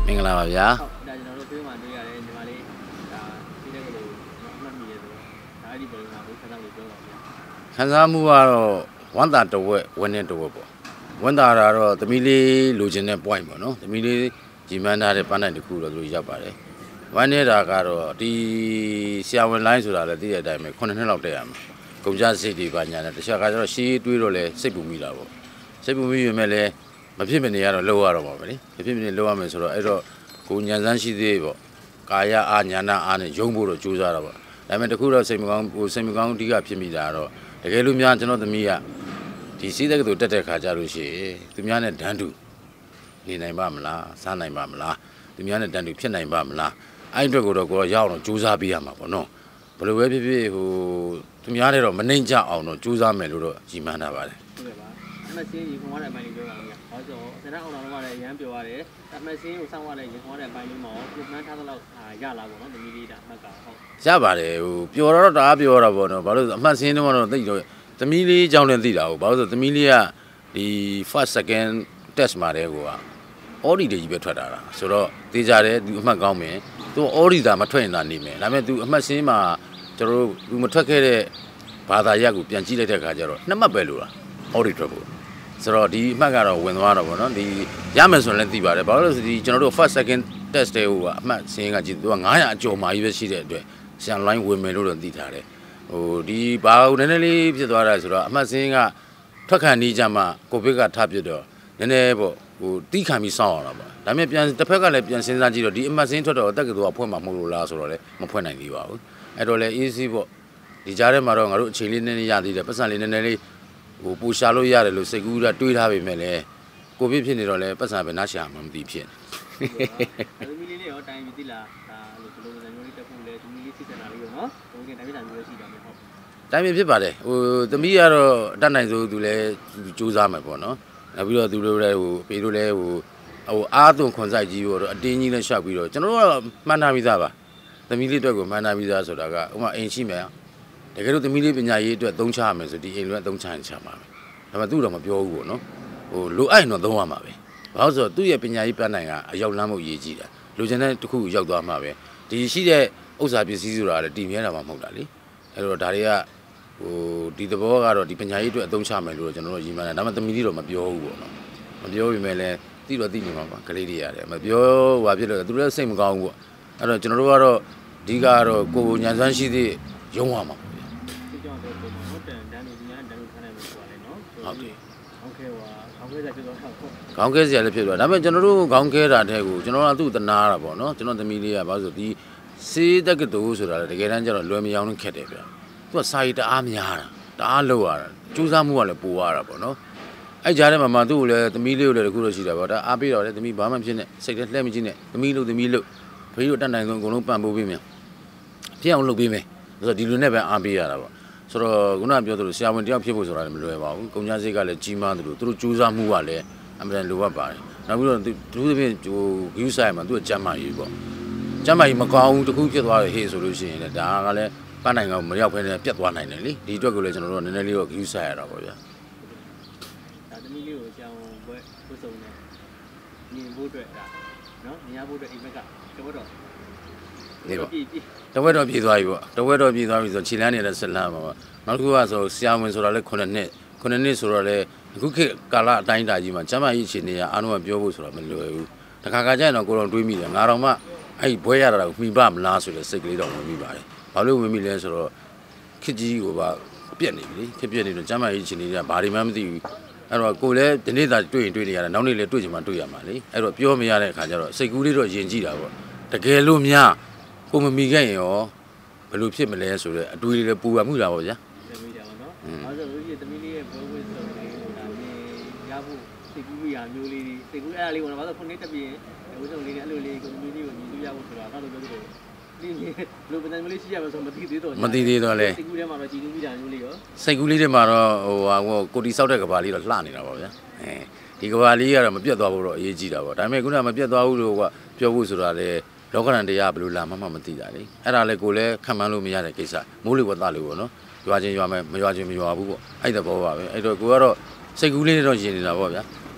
င်္ဂလာပါဗျာဟုတ်ဒါကျွန်တော်တို့ပြေးမှတွေ့ရတယ်ဒီမှာလေးဒါဒီတဲ့ကလေးမှတ်မိရဲဆိုတော့ဒါအဲ့ဒီပုံစံကိုခဏလေးပြောပါဗျာခံစားမှုကတော့ဝမ်းသာတဝက်ဝမ်းနဲ့တဝက်ပေါ့ဝမ်းသာတာတော့သမီးလေးလိုချင်တဲ့ point ပေါ့နော်သမီးလေးဂျီမန်ထားတဲ့ပန်းနိုင်တစ်ခုတော့သူရောက်ပါတယ်ဝမ်းနေတာကတော့ဒီဆရာဝန်လိုင်းဆိုတာလည်းသိတဲ့အတိုင်းပဲ9နှစ်လောက်တက်ရမှာကုန်ကြစိတ်တွေပါညာနဲ့တခြားကကျတော့ရှေးတွေးတော့လဲစိတ်ပူမိတာပေါ့စိတ်ပူမိရမယ်လဲမဖြစ်မနေရတော့လှုပ်ရတော့ပါပဲလေမဖြစ်မနေလှုပ်ရမယ်ဆိုတော့အဲ့တော့ကိုညံစမ်းရှိသေးပေါ့ကာယအာညာနာအားနဲ့ယုံဖို့တော့ကြိုးစားတာပေါ့ဒါပေမဲ့တခုတော့စိတ်မကောင်းအဓိကဖြစ်မိတာတော့တကယ်လို့များကျွန်တော်သမီးကဒီစီးတဲ့ကတူတက်တဲ့ခါကြလို့ရှိရင်သူများနဲ့ဒန်းတူနေနိုင်ပါမလားစားနိုင်ပါမလားသူများနဲ့ဒန်းတူဖြစ်နိုင်ပါမလားအဲ့အတွက်ကိုတော့ကိုတော့ရအောင်တော့ကြိုးစားပေးရမှာပေါ့နော်ဘယ်လိုပဲဖြစ်ဖြစ်ဟိုသူများတွေတော့မနှိမ့်ကြအောင်တော့ကြိုးစားမယ်လို့တော့ရည်မှန်းထားပါတယ်ဟုတ်ကဲ့ပါအမှတ်စင်းရေခွန်ရတဲ့အပိုင်းလေးပြောပါဦးဗျာဟောဆိုဆန္ဒအောင်တော်ကလည်းရမ်းပြောရတယ်အမှတ်စင်းကိုစောင့်ရတဲ့ရေခွန်ရတဲ့အပိုင်းလေးမှာရောပြန်မှန်းထားသလောက်ရလာပေါ့နော်သမီးလေးဒါအမှတ်ကဟုတ်ရပါတယ်ဟိုပျော်တော့တအားပျော်တာပေါ့နော်ဘာလို့အမှတ်စင်းတော့သိတော့သမီးလေးကြောင်းလည်းသိတာဟုတ်ဘာလို့ဆိုသမီးလေးကဒီ first second test မှာတဲ့ကိုက audit တွေကြီးပဲထွက်တာလားဆိုတော့သိကြတယ်သူအမှတ်ကောင်းမယ်သူ audit တာမထွက်ရင်သာနေမယ်ဒါပေမဲ့သူအမှတ်စင်းမှာကျွန်တော်တို့သူမထွက်ခဲ့တဲ့ဘာသာရပ်ကိုပြန်ကြည့်လိုက်တဲ့အခါကျတော့2မှတ်ပဲလို့လား audit ထွက်ဖို့ဆိုတော့ဒီအမှတ်ကတော့ဝင်သွားတော့ဗောနော်ဒီရမယ်ဆိုရင်လည်းသိပါတယ်ဘာလို့လဲဆိုဒီကျွန်တော်တို့ first second test တွေဟိုအမှတ်စင်းကကြည့်သူက900အကျော်မာကြီးပဲရှိတဲ့အတွက်ဆန် line ဝင်မယ်လို့တော့သိထားတယ်ဟိုဒီဘာဟိုနည်းနည်းလေးဖြစ်သွားတာဆိုတော့အမှတ်စင်းကထွက်ခံနေကြမှာကိုဗစ်ကထပ်ပြတော့နည်းနည်းပေါ့ဟိုတီးခံပြီးစောင့်ရတာပေါ့ဒါပေမဲ့ပြန်တစ်ဖက်ကလည်းပြန်စဉ်းစားကြည့်တော့ဒီအမှတ်စင်းထွက်တော့အသက်ကတူကဖွင့်မှာမဟုတ်လို့လားဆိုတော့လည်းမဖွင့်နိုင်သေးပါဘူးအဲ့တော့လည်း easy ပေါ့ဒီကြားထဲမှာတော့ငါတို့အခြေလေးနည်းနည်းရသေးတယ်ပတ်စံလေးနည်းနည်းလေးဟိုပူရှာလို့ရတယ်လို့စိတ်ကူးတာတွေးထားပေမဲ့လည်းကိုဗစ်ဖြစ်နေတော့လည်းပတ်စံပဲနားရှာမှမသိဖြစ်သမီးလေးရောတိုင်းပြီးတိလားဒါလို့ဒီလိုမျိုးလေးတက်ဖို့လဲသမီးလေးစိတ်ဆန္ဒလေးရောနော်ဘုံကတိုင်းပြည်မျိုးရှိတယ်ဟုတ်တိုင်းပြည်ဖြစ်ပါတယ်ဟိုသမီးကတော့တတ်နိုင်ဆိုသူလည်းစူးစမ်းမယ်ပေါ့နော်နောက်ပြီးတော့သူတို့လည်းဟိုဖေတို့လည်းဟိုအားသွန်ခွန်ဆိုင်ကြီးပေါ့တော့အတင်းကြီးနဲ့ရှောက်ပြီးတော့ကျွန်တော်တို့ကမှန်းထားပြီးသားပါသမီးလေးအတွက်ကိုမှန်းထားပြီးသားဆိုတာကဥပမာအိမ်ရှိမယ်တကယ်လို့သမီးလေးပညာရေးအတွက်သုံးချရမယ်ဆိုဒီအိမ်လုံးကသုံးချရင်ချမှာပဲဒါပေမဲ့သူ့တော့မပြောဘူးပေါ့နော်ဟိုလိုအဲ့တော့သုံးရမှာပဲဘာလို့ဆိုတော့သူ့ရဲ့ပညာရေးပန်းနိုင်ကအရောက်လမ်းမှုအရေးကြီးတာလိုချင်တဲ့တစ်ခုရောက်သွားမှာပဲဒီရှိတဲ့ဥစ္စာပစ္စည်းဆိုတာလည်းတည်မြဲတာမှမဟုတ်တာလေအဲ့တော့ဒါတွေကဟိုဒီသဘောကတော့ဒီပညာရေးအတွက်အသုံးချမယ်လို့ကျွန်တော်တို့ရည်မှန်းတယ်ဒါပေမဲ့သမီးလေးတော့မပြောဘူးပေါ့နော်မပြောပေမဲ့လည်းသိတော့သိနေမှာပါကလေးတွေရတယ်မပြောဘာဖြစ်လို့သူတို့လည်းစိတ်မကောင်းဘူးပေါ့အဲ့တော့ကျွန်တော်တို့ကတော့အဓိကတော့ကိုယ်ညံစမ်းရှိသေးရုံးရမှာပေါ့ဗျာဒီကြောင့်တော့ဟုတ်တယ်တန်းနေညာတန်းခန်းနေမှာပေါ့လေနော်ဟုတ်တယ်ဟုတ်ကဲ့ပါခေါင်းခဲစားဖြစ်သွားတာပေါ့ခေါင်းခဲစရာလည်းဖြစ်သွားဒါပေမဲ့ကျွန်တော်တို့ခေါင်းခဲတာတဲ့ကိုကျွန်တော်ကသူ့တနာတာပေါ့နော်ကျွန်တော်သမီးလေးကဘာလို့ဆိုဒီစေးတက်ကတူဆိုတာလေတကယ်တမ်းကျတော့လွယ်မယောင်းနဲ့ခက်တယ်ဗျာသူကစာရီတအားများတာတအားလောက်ရတာစူးစမ်းမှုကလည်းပိုရတာပေါ့နော်အဲ့ကြားထဲမှာမှသူ့ကိုလည်းသမီးလေးကိုလည်းတခုတော့ရှိတာပေါ့ဒါအားပေးတော့လေသမီးဘာမှဖြစ်နေစိတ်ထဲလှည့်မကြည့်နဲ့သမီးလို့ဖေးတို့တတ်နိုင်ဆုံးအကုန်လုံးပံ့ပိုးပေးမယ်ဖြစ်အောင်လုပ်ပေးမယ်ဆိုတော့ဒီလိုနဲ့ပဲအားပေးရတာပေါ့ဆိုတော့ခုနကပြောသလိုဆရာဝန်တယောက်ဖြစ်ဖို့ဆိုတာလည်းမလွယ်ပါဘူးကုန်ကြစိတ်ကလည်းကြီးမားသလိုသူတို့စူးစမ်းမှုကလည်းအမှန်တန်လိုအပ်ပါတယ်နောက်ပြီးတော့သူတို့ပြင်ဟိုဂယူဆိုင်မှာသူကကျမ်းမာရေးပေါ့ကျမ်းမာရေးမကောင်းဘူးတခုဖြစ်သွားတယ်ဟေ့ဆိုလို့ရှိရင်လည်းဒါကလည်းပန်းနိုင်ကောင်မရောက်ဖ ೇನೆ ပြတ်သွားနိုင်တယ်လေဒီအတွက်ကိုလည်းကျွန်တော်တို့ကနည်းနည်းလေးတော့ဂယူဆိုင်ရတာပေါ့ဗျာဒါသမီးလေးကိုကြောင်းဘွဲကိုစုံနေမြင်ဖို့အတွက်ဒါနော်မြင်ရဖို့အတွက်အိမ်မက်ကတော့နေပါတဝက်တော့ပြည်သွားပြီပေါ့တဝက်တော့ပြည်သွားပြီဆိုခြေလမ်းနေတဲ့ဆက်လမ်းပါပေါ့နောက်တစ်ခုကဆိုဆရာဝန်ဆိုတာလည်း9နှစ်ဆိုတော့လည်းအခုခေတ်ကာလအတိုင်းတာကြီးမှာကျမကြီးအခြေအနေကအားလုံးကပြောဖို့ဆိုတာမလွယ်ဘူးတခါကျရင်တော့ကိုယ်တော်တွေးမိတယ်ငါတော်မှအဲ့ဘွဲရတာကိုမှီပါမလားဆိုတဲ့စိတ်ကလေးတော့ဝင်မိပါတယ်ဘာလို့ဝင်မိလဲဆိုတော့ခေတ်ကြီးကိုပါပြက်နေပြီလေခေတ်ပြက်နေတော့ကျမကြီးအခြေအနေကဘာတွေမှမသိဘူးအဲ့တော့ကိုယ်လည်းဒီနေ့သာတွေ့ရင်တွေ့နေရတယ်နောက်နေ့လည်းတွေ့ချင်မှတွေ့ရမှာလေအဲ့တော့ပြောမရတဲ့အခါကျတော့စိတ်ကူးလေးတော့ယဉ်ကြည့်တာပေါ့တကယ်လို့များကိုမမီခဲ့ရင်ရောဘယ်လိုဖြစ်မလဲဆိုတော့အတွေးလေးလည်းပူရမှုတာပေါ့ဗျာသမီးတာပေါ့နော်အဲဆိုလို့ရှိရင်သမီးလေးရဲ့ဘဝဝင်ဆုံးလေးကိုဒါမြင်ရဖို့စိတ်ကူးရမျိုးလေးစိတ်ကူးအဲ့ဒါလေးကတော့ဘာလို့ခုနှစ်တက်ပြီးဝဆုံးလေးနဲ့အဲ့လိုလေးကိုသမီးလေးကိုမြင်လို့ရဖို့ဆိုတာဘာလို့ပြောလို့ဒီလိုပုံစံမျိုးလေးရှိရမှာဆိုမသိသေးတော့မသိသေးတော့လေစိတ်ကူးထဲမှာတော့ကြည်နူးမိတာမျိုးလေးရောစိတ်ကူးလေးတွေမှာတော့ဟိုကိုတီဆောက်တဲ့ကဘာလေးတော့လှနေတာပေါ့ဗျာဒီကဘာလေးကတော့မပြတ်သွားဖို့တော့အရေးကြီးတာပေါ့ဒါပေမဲ့ခုနကမပြတ်သွားဘူးလို့ကပြောဖို့ဆိုတာလေလောကရန်တရားဘယ်လိုလာမှမသိတာလေအဲ့ဒါလေကိုလည်းခံမှန်းလို့မရတဲ့ကိစ္စမိုးလေဝသလို့ပေါ့နော်ရွာချင်းရွာမယ်မရွာချင်းမရွာဘူးပေါ့အဲ့တဘောပါပဲအဲ့တော့ကိုကတော့စိတ်ကူးလေးတွေတော့ယဉ်နေတာပေါ့ဗျာ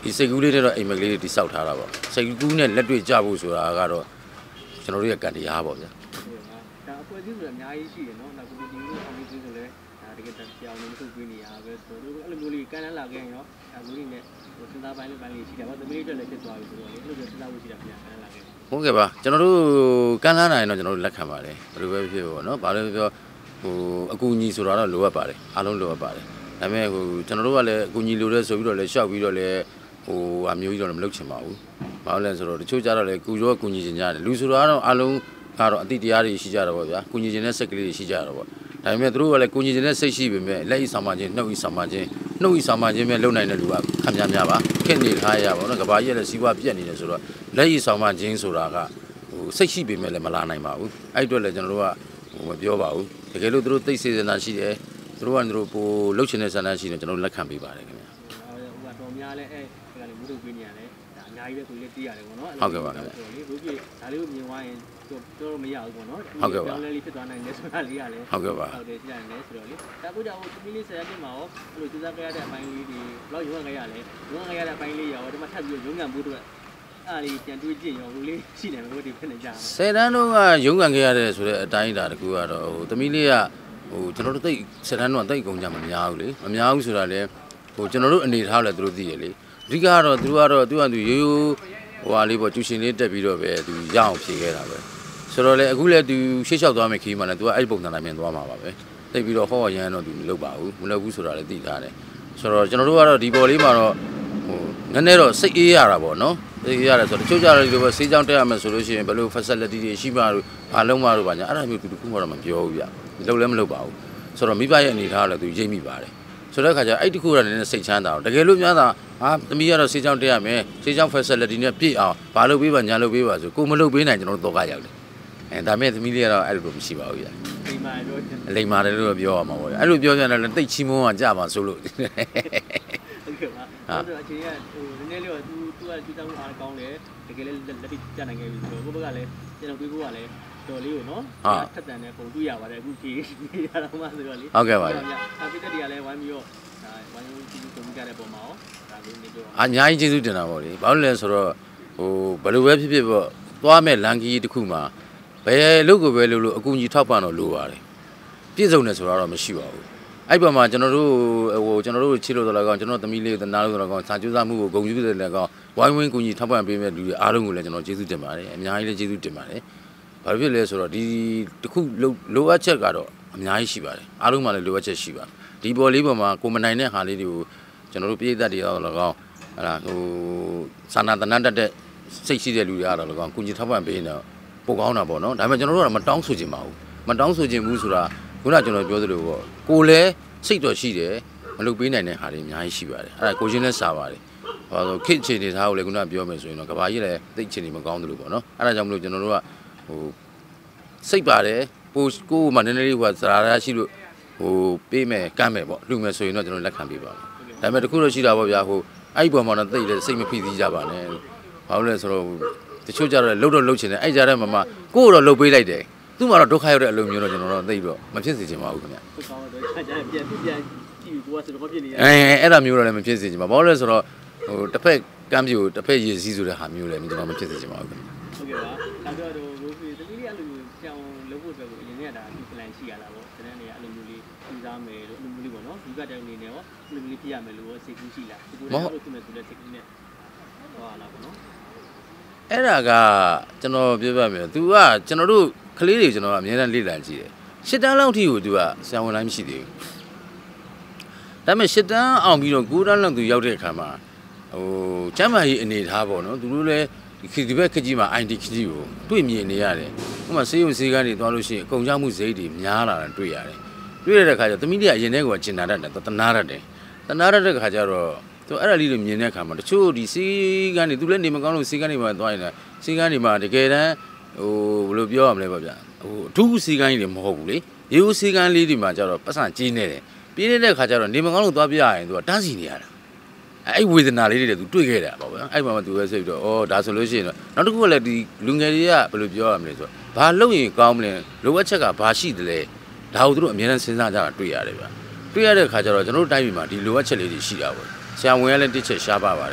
ဒီစိတ်ကူးလေးတော့အိမ်မကလေးတွေတိဆောက်ထားတာပေါ့စိတ်ကူးနဲ့လက်တွေ့ကြဖို့ဆိုတာကတော့ကျွန်တော်တို့ရဲ့ကံတရားပေါ့ဗျာဒါအဖွဲ့အစည်းဆိုတာအများကြီးရှိတယ်နော်နောက်ကိုဒီလိုအောင်ပြီးဆိုလဲဒါတကယ်တရားဝင်ထုတ်ပေးနေရပဲဆိုတော့အဲ့လိုမျိုးလေးကမ်းလှမ်းလာခဲ့ရင်တော့အခုလေးနဲ့စဉ်းစားပိုင်းလေးရှိတယ်ပေါ့သမီးတွေလည်းဖြစ်သွားပြီဆိုတော့လေအဲ့လိုစဉ်းစားဖို့ရှိတာပြန်ကမ်းလှမ်းလာခဲ့ဟုတ်ကဲ့ပါကျွန်တော်တို့ကမ်းလှမ်းနိုင်တော့ကျွန်တော်တို့လက်ခံပါတယ်ဘယ်လိုပဲဖြစ်ပေါ့နော်ဘာလို့ပြောဟိုအကူအညီဆိုတာတော့လိုအပ်ပါတယ်အားလုံးလိုအပ်ပါတယ်ဒါပေမဲ့ဟိုကျွန်တော်တို့ကလည်းအကူအညီလိုတဲ့ဆိုပြီးတော့လည်းရှောက်ပြီးတော့လည်းဟိုအမျိုးကြီးတော့မလုပ်ချင်ပါဘူးဘာလို့လဲဆိုတော့တချို့ကြတော့လည်းကူရောကူညီချင်ကြတယ်လူဆိုတော့အားလုံးကတော့အတိတရားတွေရှိကြတော့ဗောဗျာကူညီချင်တဲ့စိတ်ကလေးတွေရှိကြတော့ဗောဒါပေမဲ့သူတို့ကလည်းကူညီချင်တဲ့စိတ်ရှိပေမဲ့လက်ဤဆောင်မှခြင်းနှုတ်ဤဆောင်မှခြင်းနှုတ်ဤဆောင်မှခြင်းပဲလုံနိုင်တဲ့လူကခက်များပါခက်နေထားရပါတော့ကဘာကြီးလည်းစီးပွားပြက်နေတယ်ဆိုတော့လက်ဤဆောင်မှခြင်းဆိုတာကဟိုစိတ်ရှိပေမဲ့လည်းမလာနိုင်ပါဘူးအဲ့အတွက်လည်းကျွန်တော်တို့ကဟိုမပြောပါဘူးတကယ်လို့သူတို့သိစေစနာရှိတယ်သူတို့ကသူတို့ပိုလှုပ်ချင်တဲ့ဆန္ဒရှိတယ်ကျွန်တော်လက်ခံပေးပါတယ်ခင်ဗျာဟိုကတော့များလဲအဲ့ဒီကလည်းမူထုတ်ပေးနေရတယ်ဒါအများကြီးပဲဆိုလေးသိရတယ်ပေါ့နော်ဟုတ်ကဲ့ပါခင်ဗျာလေဘုပြဒါလေးကိုမြင်သွားရင်တော့မရဘူးပေါ့နော်ဟုတ်ကဲ့ပါကျောင်းလေးလေးဖြစ်သွားနိုင်တယ်ဆိုတာလေးကလည်းဟုတ်ကဲ့ပါဟုတ်တယ်ရှိတယ်ဆိုတော့လေဒါကိုကြောင့်သမီးလေး10ရက်ပြည့်မှာရောအဲ့လိုစူးစမ်းခဲ့ရတဲ့အပိုင်းလေးတွေဘလောက်ရုံးခဲ့ရလဲရုံးခဲ့ရတဲ့အပိုင်းလေးရောဒီမှာထပ်ပြီးရုံးကန်ဖို့အတွက်အားလေးပြန်တွေးကြည့်ရောလူလေးရှိတယ်ဘယ်လိုဒီဖြစ်နေကြလဲ 10တန်းတော့ကရုံးကန်ခဲ့ရတဲ့ဆိုတဲ့အတိုင်းဒါတကူကတော့ဟိုသမီးလေးကဟိုကျွန်တော်တို့သိ10တန်းတော့သိကုန်ကြမများဘူးလေမများဘူးဆိုတာလေဟိုကျွန်တော်တို့အနေထားလည်းသူတို့သိရလေအဓိကတော့သူကတော့သူကသူရိုးရိုးဟိုဟာလေးပေါ့ကျူရှင်လေးတက်ပြီးတော့ပဲသူရအောင်ဖြေခဲ့တာပဲဆိုတော့လေအခုလည်းသူရှေ့လျှောက်သွားမယ်ခီးမှလည်းသူကအဲ့ဒီပုံစံတိုင်းမြင်သွားမှာပါပဲသိပြီးတော့ဟောရမ်းတော့သူမလုပ်ပါဘူးမလုပ်ဘူးဆိုတာလည်းသိထားတယ်ဆိုတော့ကျွန်တော်တို့ကတော့ဒီပေါ်လေးမှာတော့ဟိုနည်းနည်းတော့စိတ်အေးရတာပေါ့နော်စိတ်အေးရတယ်ဆိုတော့တချို့ကြတော့ဒီလိုပဲဆေးကြောင်းတက်ရမယ်ဆိုလို့ရှိရင်ဘယ်လို facility တွေရှိမှလို့ဘာလုံးမှလို့ပါညာအဲ့ဒါမျိုးသူတခုမှတော့မပြောဘူးဗျလုပ်လည်းမလုပ်ပါဘူးဆိုတော့မိဘရဲ့အနေထားကလည်းသူရိပ်မိပါတယ်ဆိုတဲ့အခါကျအဲ့တခုကလည်းနည်းနည်းစိတ်ချမ်းသာအောင်တကယ်လို့များတာဟာသမီးကတော့ဆေးကြောင်းတက်ရမယ်ဆေးကြောင်း facility နဲ့ပြည့်အောင်ဘာလုပ်ပေးပါညာလုပ်ပေးပါဆိုကိုမလုပ်ပေးနိုင်ကျွန်တော်တို့တော့ကရောက်တယ်ဒါမဲ့သမီးလေးကတော့အဲ့လိုမရှိပါဘူးဗျာလိမ္မာတော့လိမ္မာတယ်လို့ပြောရမှာပေါ့အဲ့လိုပြောပြန်တယ်တိတ်ချီမုန်းကကြပါဆိုလို့ဟုတ်ကဲ့ပါအဲ့တော့အချိန်ကဟိုနည်းနည်းလေးတော့သူကကြည့်တောင်းအားကောင်းတယ်တကယ်လည်းလက်ပြီးကြနိုင်ခဲ့ပြီဆိုတော့ကိုဘက်ကလည်းကျွန်တော်တွေးဖို့ကလည်းတော်လေးကိုနော်ထက်တန်တဲ့ပုံတွေ့ရပါတယ်အခုဖြေရတော့မှဆိုတော့လေဟုတ်ကဲ့ပါဒါပိတက်တွေကလည်းဝိုင်းပြီးတော့ဝိုင်းပြီးကုန်ကြတဲ့ပုံမှာရောဒါလေးနေပြောအများကြီးကျေးဇူးတင်တာပေါ့လေဘာလို့လဲဆိုတော့ဟိုဘယ်လိုပဲဖြစ်ဖြစ်ပေါ့သွားမဲ့လန်ကီတစ်ခုမှာဘယ်လို့ကိုပဲလို့အကူကြီးထောက်ပံ့တော့လိုပါတယ်ပြည့်စုံတယ်ဆိုတော့မရှိပါဘူးအဲ့ဘက်မှာကျွန်တော်တို့ဟိုကျွန်တော်တို့ချစ်လို့တော့လည်းကောင်းကျွန်တော်သမီးလေးတနာလို့တော့ကောင်းစာကြိုးစားမှုကိုဂုဏ်ပြုတယ်လည်းကောင်းဝိုင်းဝန်းကူညီထောက်ပံ့ပေးမဲ့လူတွေအားလုံးကိုလည်းကျွန်တော်ကျေးဇူးတင်ပါတယ်အများကြီးလည်းကျေးဇူးတင်ပါတယ်ဘာဖြစ်လဲဆိုတော့ဒီတစ်ခုလိုအပ်ချက်ကတော့အများကြီးရှိပါတယ်အားလုံးမှာလည်းလိုအပ်ချက်ရှိပါတယ်ဒီပေါ်လေးပေါ်မှာကိုမနိုင်တဲ့ဟာလေးတွေကိုကျွန်တော်တို့ပြည်သက်တွေတော့လည်းကောင်းဟလာဟိုစာနာတနတ်တဲ့စိတ်ရှိတဲ့လူတွေအားတော့လည်းကောင်းကူညီထောက်ပံ့ပေးနေတော့ပိုကောင်းတာပေါ့နော်ဒါပေမဲ့ကျွန်တော်တို့ကမတောင်းဆိုချင်ပါဘူးမတောင်းဆိုချင်ဘူးဆိုတာခုနကကျွန်တော်ပြောသလိုပေါ့ကိုလည်းစိတ်တော်ရှိတယ်မလုပ်ပေးနိုင်တဲ့ဟာတွေအများကြီးရှိပါတယ်အဲ့ဒါကိုချင်းလည်းစားပါတယ်ဟောဆိုခစ်ချင်နေသားကိုလည်းခုနကပြောမယ်ဆိုရင်တော့ကဘာကြီးလည်းသိချင်နေမကောင်းသလိုပေါ့နော်အဲ့ဒါကြောင့်မလို့ကျွန်တော်တို့ကဟိုစိတ်ပါတယ်ပိုကိုမှနည်းနည်းလေးဟိုဇာရာရှိလို့ဟိုပေးမယ်ကမ်းမယ်ပေါ့လူမယ်ဆိုရင်တော့ကျွန်တော်လက်ခံပေးပါမယ်ဒါပေမဲ့တခုတော့ရှိတာပေါ့ဗျာဟိုအဲ့ဒီပေါ်မှာတော့သိတယ်စိတ်မဖိသေးကြပါနဲ့ဘာလို့လဲဆိုတော့တချို့ကြတော့လှုပ်တော့လှုပ်ချင်တယ်အဲ့ကြားထဲမှာကိုတော့လှုပ်ပေးလိုက်တယ်သူ့မှာတော့ဒုက္ခရောက်တဲ့အလိုမျိုးတော့ကျွန်တော်တော့သိပြီးတော့မဖြစ်စေချင်ပါဘူးခင်ဗျဟုတ်ကောင်းတော့ကြားပြန်ကြည့်ကိုကစတော့ဖြစ်နေတယ်အဲ့ဒါမျိုးတော့လည်းမဖြစ်စေချင်ပါဘာလို့လဲဆိုတော့ဟိုတစ်ဖက်ကမ်းပြိုတစ်ဖက်ရည်စည်းဆိုတဲ့ဟာမျိုးလည်းကျွန်တော်မဖြစ်စေချင်ပါဘူးခင်ဗျဟုတ်ကဲ့ပါဒါတော့ဘိုးကြီးတတိယအဲ့လိုကြောင်လုပ်ဖို့အတွက်ကိုအရင်ကဒါဒီ plan ရှိရတာပေါ့တန်းနေရအဲ့လိုမျိုးလေးစူးစမ်းမယ်လို့အဲ့လိုမျိုးလေးပေါ့နော်ဒီကတိုင်နေနေရောအဲ့လိုမျိုးလေးပြရမယ်လို့စိတ်ကူးရှိလားဒီကိုလည်းအဲ့လိုဖြစ်မယ်ဆိုတဲ့စိတ်ကူးနဲ့ဟောလာပေါ့နော်အဲ့ဒါကကျွန်တော်ပြောပြမယ် तू ကကျွန်တော်တို့ကလေးတွေကျွန်တော်ကအများနဲ့လေ့လာကြည့်တယ်ရှစ်တန်းလောက်ထိကို तू ကဆံဝင်လိုက်မရှိသေးဘူးဒါပေမဲ့ရှစ်တန်းအောင်ပြီးတော့9တန်းလောက် तू ရောက်တဲ့အခါမှာဟိုကျမ်းမာရေးအနေထားပေါ့နော်သူတို့လည်းဒီဘက်ခကြီးမှာ ID ခကြီးကိုတွေ့မြင်နေရတယ်ဥပမာဆေးရုံဆေးကန်းတွေသွားလို့ရှိရင်အကုန်ကြောက်မှုစိတ်တွေများလာတာတွေ့ရတယ်တွေ့ရတဲ့အခါကျသမီးတွေကအရင်တည်းကကျင်နာတတ်တယ်တနာတတ်တဲ့အခါကျတော့သူအဲ့ဒါလေးတွေမြင်တဲ့အခါမှာတချို့ဒီစီကန်းတွေသူလည်းနေမကောင်းလို့စီကန်းတွေမှာသွားရင်စီကန်းတွေမှာတကယ်တမ်းဟိုဘယ်လိုပြောရမလဲပေါ့ဗျာဟိုအထူးစီကန်းကြီးတွေမဟုတ်ဘူးလေရိုးစီကန်းလေးတွေမှာကျတော့ပတ်စံကြီးနေတယ်ပြင်းနေတဲ့အခါကျတော့နေမကောင်းလို့သွားပြရရင်သူကတန်းစီနေရတာအဲ့ဝေဒနာလေးတွေသူတွေ့ခဲ့တာပေါ့ဗျာအဲ့မှာမှသူပဲစိတ်တော့ဩဒါဆိုလို့ရှိရင်တော့နောက်တစ်ခုကလည်းဒီလူငယ်တွေကဘယ်လိုပြောရမလဲဆိုတော့ဘာလုပ်ရင်ကောင်းမလဲလိုအပ်ချက်ကဘာရှိတယ်လဲဒါကိုသူတို့အများနဲ့စဉ်းစားကြတာတွေ့ရတယ်ဗျာတွေ့ရတဲ့အခါကျတော့ကျွန်တော်တို့တိုင်းပြည်မှာဒီလိုအပ်ချက်လေးတွေရှိတာပေါ့ဆရာဝန်ကလည်းတစ်ချက်ရှားပါပါတယ်တ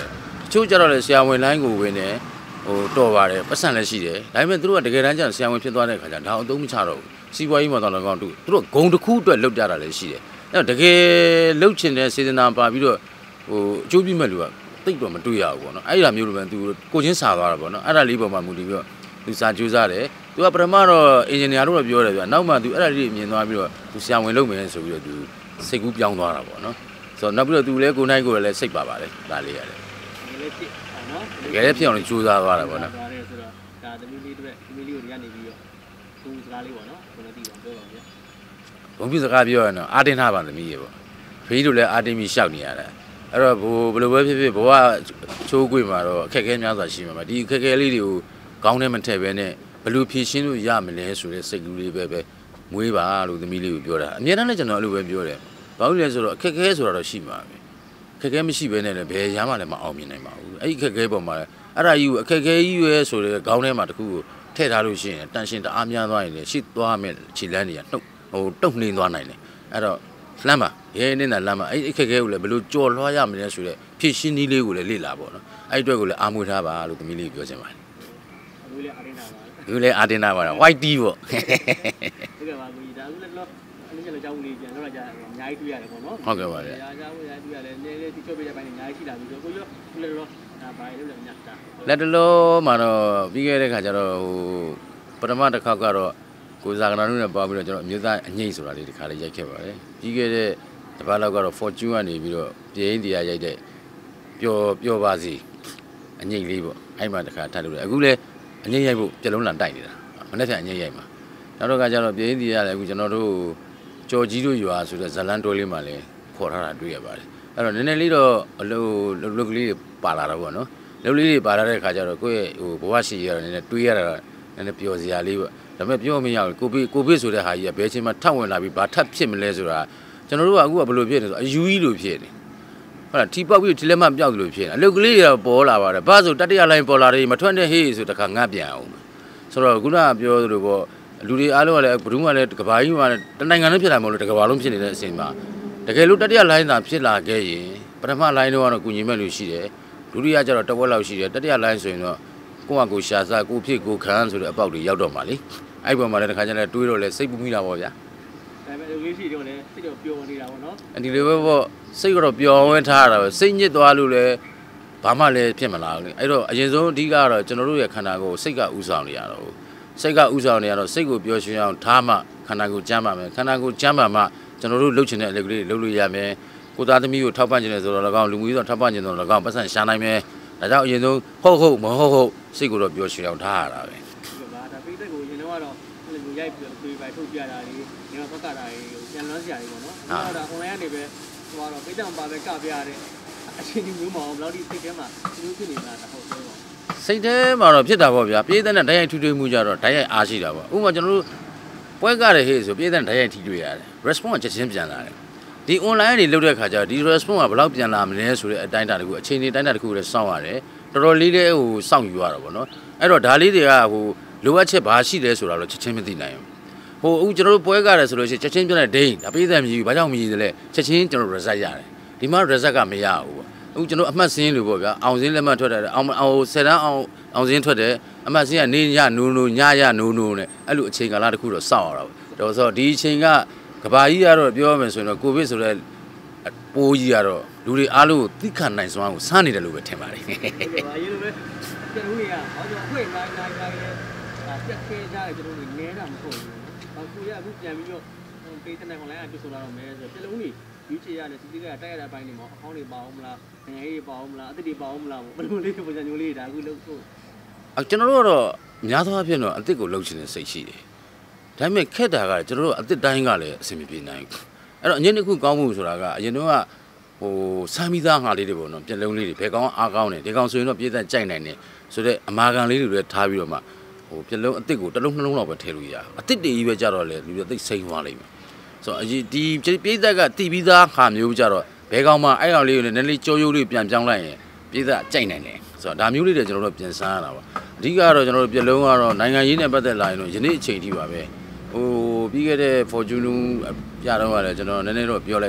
ချို့ကြတော့လေဆရာဝန်လိုင်းကိုဝင်နေတော်ပါတယ်ပတ်စံလည်းရှိတယ်ဒါပေမဲ့သူတို့ကတကယ်တမ်းကျဆရာဝန်ဖြစ်သွားတဲ့ခါကျဒါအသုံးမချတော့ဘူးစီးပွားရေးမှာတော့လည်းကောင်းသူတို့ဂုံတစ်ခုအတွက်လောက်ကြတာလည်းရှိတယ်အဲ့တော့တကယ်လှုပ်ချင်တဲ့စေတနာပါပြီးတော့အကျိုးပြမဲ့လူကတိတ်တော့မတွေ့ရဘူးပေါ့နော်အဲ့ဒါမျိုးလိုပဲသူကိုချင်းစာသွားတာပေါ့နော်အဲ့ဒါလေးပေါ်မှာမူတည်ပြီးတော့သူစာကြိုးစားတယ်သူကပထမတော့အင်ဂျင်နီယာတို့တော့ပြောတယ်ဗျနောက်မှသူအဲ့ဒါလေးမြင်သွားပြီးတော့သူဆရာဝန်လုပ်မယ်ဆိုပြီးတော့သူစိတ်ကူးပြောင်းသွားတာပေါ့နော်ဆိုတော့နောက်ပြီးတော့သူလည်းကိုနိုင်ကိုလည်းစိတ်ပါပါတယ်ဒါလေးရတယ်တကယ်လည်းဖြစ်အောင်ကြိုးစားသွားတာပေါ့နော်ဆိုတော့ဒါသမီးလေးတွေသမီးလေးကိုရနေပြီးတော့သူစကားလေးပေါ့နော်ကိုလည်းသိအောင်ပြောပါဦးဗျာဘုံပြစကားပြောရတော့အာတင်ထားပါသမီးရေပေါ့ဖေးတို့လည်းအာတင်ပြီးရှောက်နေရတာအဲ့တော့ဘယ်လိုပဲဖြစ်ဖြစ်ဘဝချိုးကွေ့မှာတော့အခက်အခဲများစွာရှိမှာပါဒီအခက်အခဲလေးတွေကိုကောင်းတဲ့မထည့်ပဲနဲ့ဘယ်လိုဖြေရှင်းလို့ရမလဲဆိုတဲ့စိတ်ကူးလေးပဲမွေးပါလို့သမီးလေးကိုပြောတာအများတန်းလည်းကျွန်တော်အဲ့လိုပဲပြောတယ်ဘာလို့လဲဆိုတော့အခက်အခဲဆိုတာတော့ရှိမှာပဲအခက်အခဲမရှိဘဲနဲ့လည်းဘယ်ရမ်းမှလည်းမအောင်မြင်နိုင်ပါဘူးအဲ့ဒီအခက်အခဲပေါ်မှာအဲ့ဒါကြီးကိုအခက်အခဲကြီးရွယ်ဆိုတဲ့ခေါင်းထဲမှာတခုကိုထည့်ထားလို့ရှိရင်တန်ရှင်တအားများသွားရင်လည်းရှိသွားမယ်ခြေလန်းတွေကတုတ်နှင်းသွားနိုင်တယ်အဲ့တော့လမ်းပါရဲနေတာလမ်းပါအဲ့အခက်အခဲကိုလည်းဘယ်လိုကြော်လွှားရမလဲဆိုတဲ့ဖြည့်ရှင်းနည်းလေးကိုလည်းလေ့လာပေါ့နော်အဲ့အတွက်ကိုလည်းအားမွေးထားပါလို့သမီးလေးပြောချင်ပါတယ်အခုလည်းအာတင်တာပါအခုလည်းအာတင်တာပါ white tea ပေါ့ဟုတ်ကဲ့ပါကိုကြီးဒါအခုလည်းတော့အနည်းငယ်လောက်ကြောင်းလေးပြန်တော့ကြာအများကြီးတွေ့ရတယ်ပေါ့နော်ဟုတ်ကဲ့ပါဗျာအားကြောင်းအများကြီးတွေ့ရတယ်နည်းနည်းဒီချုပ်ပြတဲ့ပိုင်းအများကြီးရှိလာပြီဆိုတော့ကိုရောခုလည်းတော့ဒါပါလို့လည်းညတာလက်တလုံးမှာတော့ပြီးခဲ့တဲ့ခါကျတော့ပထမတစ်ခါကတော့ကိုဇာကနာတို့နဲ့ပေါင်းပြီးတော့ကျွန်တော်အမျိုးသားအငိမ့်ဆိုတာလေးတစ်ခါလေးရိုက်ခဲ့ပါတယ်ပြီးခဲ့တဲ့တစ်ပတ်လောက်ကတော့ fortune ကနေပြီးတော့ပြင်းတရားရိုက်တဲ့ပျော်ပါစီအငိမ့်လေးပေါ့အဲ့မှာတစ်ခါထပ်လို့တယ်အခုလည်းအငိမ့်ရိုက်ဖို့ပြလုံးလန်တိုက်နေတာမနေ့ကအငိမ့်ရိုက်မှာနောက်တော့ကကျတော့ပြင်းတရားလည်းအခုကျွန်တော်တို့ကြော်ကြီးတို့ရွာဆိုတဲ့ဇလန်တိုးလေးမှာလည်းခေါ်ထားတာတွေ့ရပါတယ်အဲ့တော့နည်းနည်းလေးတော့အလုပ်ကလေးတွေပါလာတော့ပေါ့နော်လုပ်လေးတွေပါလာတဲ့ခါကျတော့ကိုယ့်ရဲ့ဘဝရှိရတော့နည်းနည်းတွေးရတာနည်းနည်းပျော်စရာလေးပေါ့ဒါပေမဲ့ပြောမရဘူးကိုဗစ်ဆိုတဲ့ဟာကြီးကဘယ်ချိန်မှထပ်ဝင်လာပြီးဘာထပ်ဖြစ်မလဲဆိုတာကျွန်တော်တို့ကအခုကဘယ်လိုဖြစ်နေဆိုအယူကြီးလိုဖြစ်နေဟုတ်လားထီပေါက်ပြီးထီလက်မပြောက်လို့ဖြစ်နေအလုပ်ကလေးတွေပေါ်လာပါတယ်ဘာဆိုတတိယလိုင်းပေါ်လာတယ်မထွက်တဲ့ဟေးဆိုတခါငတ်ပြန်အောင်ဆိုတော့ခုနကပြောသလိုပေါ့လူတွေအားလုံးကလည်းဘယ်သူမှလည်းကဘာကြီးမှလည်းတနိုင်ငံလုံးဖြစ်လာမလို့တကဘာလုံးဖြစ်နေတဲ့အချိန်မှာတကယ်လို့တတိယလိုင်းသာဖြစ်လာခဲ့ရင်ပထမလိုင်းတော့ကတော့ကုညီမဲ့လူရှိတယ်ဒုတိယကျတော့တဝက်လောက်ရှိတယ်တတိယလိုင်းဆိုရင်တော့ကိုယ့်ဟာကိုယ်ရှာစားကိုဖြစ်ကိုခံဆိုတဲ့အပေါက်တွေရောက်တော့မှလေအဲ့ပေါ်မှာလည်းတစ်ခါကျလည်းတွေးတော့လဲစိတ်ပူမိတာပေါ့ဗျာဒါပေမဲ့လူကြီးရှိတော့လည်းစိတ်တော့ပျော်နေတာပေါ့နော်ဒီလိုပဲပေါ့စိတ်ကတော့ပျော်ဝဲထားတာပဲစိတ်ညစ်သွားလို့လည်းဘာမှလည်းဖြစ်မလာဘူးလေအဲ့တော့အရင်ဆုံးအဓိကတော့ကျွန်တော်တို့ရဲ့ခန္ဓာကိုယ်စိတ်ကဥဆောင်နေရတော့စိတ်ကဥဆောင်နေရတော့စိတ်ကိုပျော်ရွှင်အောင်ထားမှခန္ဓာကိုယ်ကျမ်းပါမယ်ခန္ဓာကိုယ်ကျမ်းပါမှကျွန်တော်တို့လှုပ်ချင်တဲ့အလုပ်ကလေးတွေလုပ်လို့ရမယ်ကိုသားသမီးကိုထောက်ပံ့ခြင်းနဲ့ဆိုတော့၎င်းလူမျိုးဆိုထောက်ပံ့ခြင်းဆိုတော့၎င်းပတ်စံရှာနိုင်မယ်ဒါကြောင့်အရင်ဆုံးဟုတ်မဟုတ်စိတ်ကိုတော့ပျော်ရွှင်အောင်ထားရတာပဲဒါပိတ်သက်ကိုရင်တော့အဲ့လိုမျိုးရိုက်ပြီးပြေးပိုင်ထုတ်ပြတာတွေနေရာပတ်ကတာတွေပြန်လွှမ်းစရာတွေပေါ့နော်အဲ့ဒါ online ကနေပဲဟိုကတော့ပိတ်သက်ပါပဲကပြရတဲ့အချိန်ဒီမျိုးမအောင်ဘယ်လောက်ဒီစိတ်ထဲမှာဒီလိုဖြစ်နေတာတဟုတ်သေးပါစိတ်ထဲမှာတော့ဖြစ်တာပေါ့ဗျာပြေးတဲ့နဲ့ဓာတ်ရိုက်ထူထွေးမှုကြတော့ဓာတ်ရိုက်အားရှိတာပေါ့ဥပမာကျွန်တော်တို့ပွဲကတဲ့ဟေးဆိုပြေးတဲ့ဓာတ်ရိုက်ထီတွေ့ရတယ် response ချက်ချင်းပြန်လာတယ်ဒီ online တွေလုပ်တဲ့ခါကျတော့ဒီ response ကဘယ်လောက်ပြန်လာမလဲဆိုတဲ့အတိုင်းအတာတခုအချိန်တွေတိုင်းတာတခုလည်းစောင့်ရတယ်တော်တော်လေးလည်းစောင့်ယူရတာပေါ့နော်အဲ့တော့ဒါလေးတွေကလိုအပ်ချက်ဘာရှိလဲဆိုတာတော့ချက်ချင်းမသိနိုင်ဘူးအခုကျွန်တော်တို့ပွဲကတယ်ဆိုလို့ရှိရင်ချက်ချင်းပြတဲ့ဒိန်းဒါပေးတယ်မြည်ဘာကြောင့်မြည်တယ်လဲချက်ချင်းကျွန်တော် result ရတယ်ဒီမှာ result ကမရဘူးပေါ့အခုကျွန်တော်အမှတ်စင်းလို့ပေါ့ဗျာအောင်စင်းလက်မှတ်ထွက်တယ်အောင်10တန်းအောင်စင်းထွက်တယ်အမှတ်စင်းကနေညနိုးနိုးညရနိုးနိုးနဲ့အဲ့လိုအချိန်ကာလတခုတော့စောင့်ရတာပေါ့တော့ဆိုတော့ဒီအချိန်ကကဘာကြီးကတော့ပြောရမယ်ဆိုရင်တော့ကိုဗစ်ဆိုတဲ့ပိုးကြီးကတော့လူတွေအားလုံးကိုသိခံနိုင်စွမ်းကိုစမ်းနေတယ်လို့ပဲထင်ပါတယ်ဟုတ်ကဲ့ပါရေးလို့ပဲကျွန်တော်တွေကဟောကျွန်တော်ခွေနိုင်ပြတ်ခဲကြတယ်ကျွန်တော်တွေနဲတာမဟုတ်ဘူး။အခုရအခုပြန်ပြီးတော့ပေးတဲ့နိုင် online အပြည့်ဆိုလာတော့မယ်ဆိုတော့ပြလုံးကြီးယူချေရတယ်စီစီကတိုက်ရတဲ့အပိုင်းတွေမှာအကောင့်တွေပါအောင်မလားငွေရေးပါအောင်မလားအသစ်တွေပါအောင်မလားဘယ်လိုလေးပုံစံမျိုးလေးဒါအခုလုပ်ဖို့ကျွန်တော်တို့ကတော့များသောအားဖြင့်တော့အသစ်ကိုလုပ်ချင်တဲ့စိတ်ရှိတယ်။ဒါပေမဲ့ခက်တာကကျွန်တော်တို့အသစ်တိုင်းကလည်းအဆင်မပြေနိုင်ဘူး။အဲ့တော့အရင်တစ်ခုကောင်းမှုဆိုတာကအရင်တော့စမ်းပြီးသားငါလေးတွေပေါ့နော်ပြလုံးလေးတွေဘယ်ကောင်းအားကောင်းတယ်ဒီကောင်ဆိုရင်တော့ပြည့်သက်ကြိုက်နိုင်တယ်ဆိုတော့အမာခံလေးတွေလည်းထားပြီးတော့မှပြလုံးအသစ်ကိုတစ်လုံးနှလုံးလောက်ပဲထည့်လို့ရအသစ်တွေကြီးပဲကြတော့လေလူတွေသိစိမ့်သွားလိမ့်မယ်ဆိုတော့ဒီပြည့်သက်ကတီးပြီးသားဟာမျိုးကြတော့ဘယ်ကောင်မှအဲ့ကောင်လေးကိုလည်းနည်းနည်းကြောရိုးလေးပြန်ပြောင်းလိုက်ရင်ပြည့်သက်ကြိုက်နိုင်တယ်ဆိုတော့ဒါမျိုးလေးတွေကျွန်တော်တို့ပြင်ဆင်ရတာပါအဓိကတော့ကျွန်တော်တို့ပြလုံးကတော့နိုင်ငံရေးနဲ့ပတ်သက်လာရင်တော့ယနေ့အချိန်ထိပါပဲပြီးခဲ့တဲ့ fortune ပြတော့ရတယ်ကျွန်တော်နည်းနည်းတော့ပြောလိုက်တယ်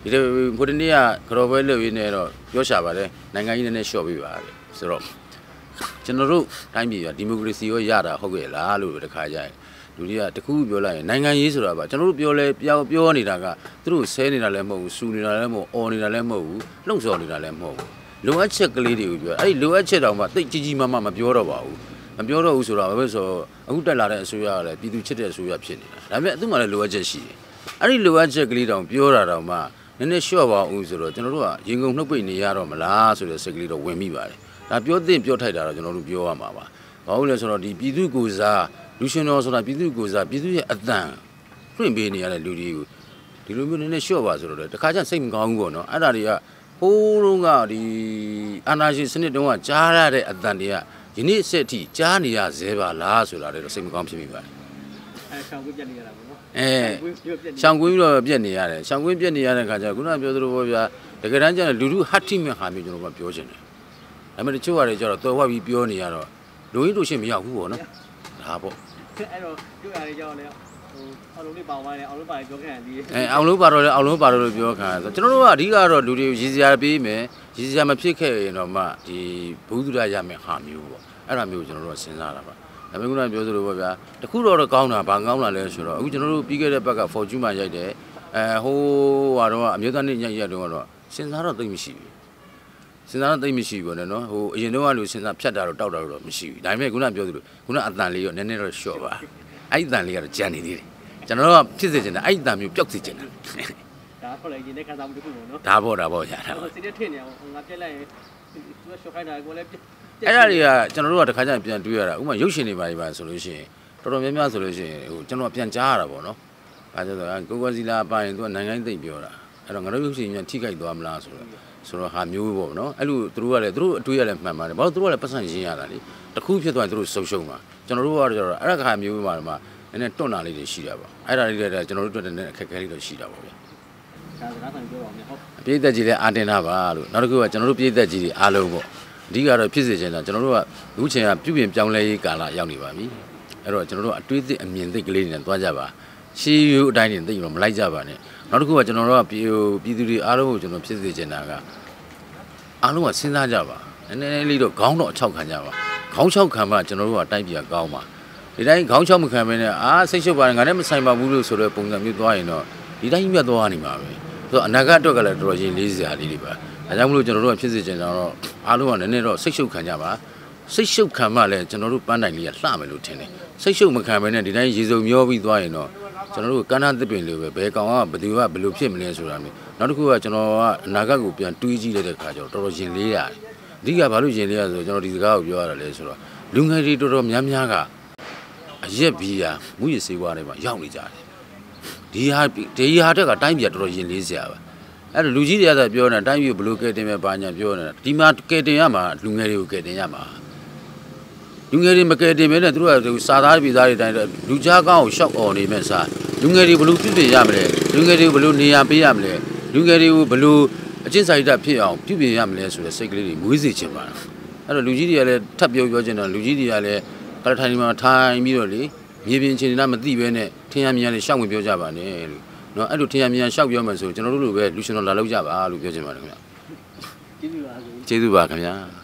ဒီလိုကိုတနေ့ကကြော်ပွဲလုပ်ရင်းနဲ့တော့ပြောရှာပါတယ်နိုင်ငံကြီးနဲ့လျှော့ပေးပါလေဆိုတော့ကျွန်တော်တို့တိုင်းပြည်ကဒီမိုကရေစီရောရတာဟုတ်ရဲ့လားလို့တခါကြရင်လူတွေကတခုပြောလိုက်ရင်နိုင်ငံရေးဆိုတာပါကျွန်တော်တို့ပြောနေတာကသူတို့ဆဲနေတာလည်းမဟုတ်ဘူးစူနေတာလည်းမဟုတ်အော်နေတာလည်းမဟုတ်ဘူးလှုပ်ဆော်နေတာလည်းမဟုတ်ဘူးလိုအပ်ချက်ကလေးတွေကိုပြောအဲ့ဒီလိုအပ်ချက်တောင်မှတိတ်ကြီးကြီးမားမားမပြောတော့ပါဘူးမပြောတော့ဘူးဆိုတော့ဘာဖြစ်ဆိုအခုတက်လာတဲ့အစိုးရကလည်းပြည်သူချစ်တဲ့အစိုးရဖြစ်နေတာဒါပေမဲ့သူ့မှာလည်းလိုအပ်ချက်ရှိတယ်အဲ့ဒီလိုအပ်ချက်ကလေးတောင်ပြောတာတောင်မှနည်းနည်းလျှော့ပါဦးဆိုတော့ကျွန်တော်တို့ကရင်ကုန်နှုတ်ပိတ်နေရတော့မလားဆိုတဲ့စိတ်ကလေးတော့ဝင်မိပါတယ်ဒါပြောသင့်ပြောထိုက်တာတော့ကျွန်တော်တို့ပြောရမှာပါဘာလို့လဲဆိုတော့ဒီပြည်သူကိုစားလူရှင်တော်ဆိုတာပြည်သူကိုစားပြည်သူရဲ့အတန်လွှင့်ပေးနေရတဲ့လူတွေကိုဒီလိုမျိုးနည်းနည်းလျှော့ပါဆိုတော့တခါကျစိတ်မကောင်းဘူးပေါ့နော်အဲ့ဒါတွေကဟိုးတုန်းကဒီအာနာရှင်စနစ်တုန်းကကြားရတဲ့အတန်တွေကယနေ့အဆက်အထိကြားနေရသေးပါလားဆိုတာလည်းစိတ်မကောင်းဖြစ်မိပါတယ်ရှောင်းကွင်းပြက်နေရတာပေါ့နော်ရှောင်းကွင်းပြီးတော့ပြက်နေရတယ်ရှောင်းကွင်းပြက်နေရတဲ့ခါကျခုနကပြောသလိုပေါ့ဗျာတကယ်တမ်းကျတော့လူလူဟတ်တိမဲ့ဟာမျိုးကျွန်တော်ကပြောချင်တယ်ဒါပေမဲ့တချို့ကလည်းကျတော့တော်ဝပြီးပြောနေရတော့လူရင်းတို့ရှင်းမရဘူးပေါ့နော်ဒါပေါ့အဲ့တော့ပြောရတယ်ကြောက်လေအောင်လုံးလေးပါသွားတယ်အောင်လုံးပါပြောခံရသေးတယ်အောင်လုံးပါတော့လေအောင်လုံးပါတော့လို့ပြောခံရဆိုကျွန်တော်တို့ကအဓိကတော့လူတွေရည်စရာပေးမယ်ရည်စရာမဖြစ်ခဲ့ရင်တော့မှဒီဘုသူဒ္ဓရမယ်ဟာမျိုးပေါ့အဲ့ဒါမျိုးကျွန်တော်တို့စဉ်းစားတာပါဒါပေမဲ့ခုနပြောသလိုပေါ့ဗျာတခုတော့ကောင်းတာဘာကောင်းတာလဲဆိုတော့အခုကျွန်တော်တို့ပြီးခဲ့တဲ့ဘက်က Fortune မှာရိုက်တယ်ဟိုဟာတော့အမျိုးသားနေ့ညရက်တုန်းကတော့စဉ်းစားတော့သိမရှိဘူးစဉ်းစားတော့သိမရှိဘူးပေါ့နော်ဟိုအရင်တော့ကလူစဉ်းစားဖြတ်တာတော့တောက်တာတော့မရှိဘူးဒါပေမဲ့ခုနပြောသလိုခုနအတန်လေးရောနည်းနည်းတော့လျှော့ပါအဲ့ဒီအတန်လေးကတော့ကြံနေသေးတယ်ကျွန်တော်တို့ကဖြစ်စေချင်တယ်အဲ့ဒီအတန်မျိုးပျောက်စေချင်တယ်ဒါဟုတ်လေရင်တဲ့ခံစားမှုတစ်ခုပေါ့နော်ဒါပေါ့ရတာစိတ်နဲ့ထင်နေအောင်ငါပြက်လိုက်ရင်သူကရှော့ခိုင်းတာကိုလည်းအဲ့ဒါတွေကကျွန်တော်တို့ကတခါကျရင်ပြန်တွေးရတာဥပမာရုပ်ရှင်တွေပါဆိုလို့ရှိရင်တော်တော်များများဆိုလို့ရှိရင်ဟိုကျွန်တော်ပြန်ကြားရတာပေါ့နော်ဘာကြောင့်လဲကိုကစီလာပါရင်သူကနိုင်ငံသိမ့်ပြောတာအဲ့တော့ငါတို့ရုပ်ရှင်များထိခိုက်သွားမလားဆိုတော့ဟာမျိုးပေါ့နော်အဲ့လိုသူတို့ကလည်းသူတို့အတွေးရလည်းမှန်ပါတယ်ဘာလို့သူတို့ကလည်းပတ်စံရင်းရတာလေတခုဖြစ်သွားရင်သူတို့ဆုံးရှုံးမှာကျွန်တော်တို့ကတော့အဲ့ဒါခါမျိုးပါမှာနည်းနည်းတွန့်တာလေးတွေရှိတာပါအဲ့ဒါလေးတွေကျွန်တော်တို့အတွက်လည်းအခက်အခဲလေးတော့ရှိတာပေါ့ဗျာဒါစကားဆန်ပြောပါဦးဟုတ်ပြည်သက်ကြီးလည်းအာတင်တာပါလို့နောက်တစ်ခုကကျွန်တော်တို့ပြည်သက်ကြီးတွေအားလုံးပေါ့အဓိကတော့ဖြစ်စေချင်တာကျွန်တော်တို့ကအခုချိန်ကပြုပြင်ပြောင်းလဲရေးကာလရောက်နေပါပြီအဲ့တော့ကျွန်တော်တို့အတွေးသစ်အမြင်သစ်ကလေးတွေနဲ့တွားကြပါရှေးရိုးအတိုင်းတွေသိတော့မလိုက်ကြပါနဲ့နောက်တစ်ခုကကျွန်တော်တို့ကပြည်သူတွေအားလုံးကိုကျွန်တော်ဖြစ်စေချင်တာကအားလုံးကစဉ်းစားကြပါနည်းနည်းလေးတော့ခေါင်းတော့အချောက်ခံကြပါခေါင်းချောက်ခံမှကျွန်တော်တို့ကတိုက်ပြကောင်းပါဒီတိုင်းခေါင်းချောက်မခံဘဲနဲ့စိတ်ရှုပ်ပါတယ်ငါလည်းမဆိုင်ပါဘူးလို့ဆိုတော့ပုံစံမျိုးသွားရင်တော့ဒီတိုင်းမြတ်သွားနေမှာပဲဆိုတော့အနာဂတ်အတွက်ကလည်းတော်တော်ရင်လေးစရာလေးတွေပါဒါကြောင့်မလို့ကျွန်တော်တို့ကဖြစ်စေချင်တာတော့အားလုံးကနည်းနည်းတော့စိတ်ရှုပ်ခံကြပါစိတ်ရှုပ်ခံမှလည်းကျွန်တော်တို့ပန်းတိုင်လေးကလှမယ်လို့ထင်တယ်စိတ်ရှုပ်မခံဘဲနဲ့ဒီတိုင်းရေစုံမျောပြီးသွားရင်တော့ကျွန်တော်တို့ကန်းသားသစ်ပင်လိုပဲဘယ်ကောင်ကဘယ်သူကဘယ်လိုဖြစ်မလဲဆိုတာမျိုးနောက်တစ်ခုကကျွန်တော်ကအနာဂတ်ကိုပြန်တွေးကြည့်လိုက်တဲ့အခါကျတော့တော်တော်ရင်လေးရတယ်အဓိကဘာလို့ရင်လေးရဆိုကျွန်တော်ဒီစကားကိုပြောရတာလဲဆိုတော့လူငယ်တွေတော်တော်များများကအရက်ဘီယာမူရစေးဝါးတွေမှာရောက်နေကြတယ်ဒီဟာတက်ကတိုင်းပြည်တော်တော်ရင်လေးစရာပါအဲ့တော့လူကြီးတွေကပြောနေတာတိုင်းပြည်ဘယ်လိုကဲတင်မဲ့ဘာညာပြောနေတာဒီမှာကဲတင်ရမှာလူငယ်တွေကိုကဲတင်ရမှာလူငယ်တွေမကဲတင်မဲနဲ့သူတို့ကစာသားပြည်သားတွေတိုင်းလူကြားကောင်းကိုရှောက်អော်နေမဲ့စားလူငယ်တွေဘယ်လိုပြုပြင်ရမလဲလူငယ်တွေကိုဘယ်လိုနေရာပေးရမလဲလူငယ်တွေကိုဘယ်လိုအကျင့်စာရိတ္တဖြစ်အောင်ပြုပြင်ရမလဲဆိုတဲ့စိတ်ကလေးတွေမွေးစေချင်ပါအဲ့တော့လူကြီးတွေကလည်းထပ်ပြောချင်တယ်လူကြီးတွေကလည်းကလထိုင်မှာထိုင်ပြီးတော့လေမြေပြင်အခြေအနေကမသိဘဲနဲ့ထင်ရမြင်ရလေးရှောက်ဝင်ပြောကြပါနဲ့လို့နော်အဲ့လိုထင်ရမြင်ရရှောက်ပြောမှဆိုကျွန်တော်တို့လိုပဲလူရှင်တော်လာလောက်ကြပါလို့ပြောချင်ပါတယ်ခင်ဗျာကျေးဇူးပါခင်ဗျာ